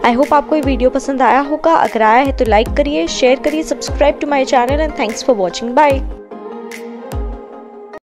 I hope आपको ये video पसंद आया होगा। अगर आया है तो लाइक करिए, शेयर करिए, subscribe to my channel and thanks for watching. Bye.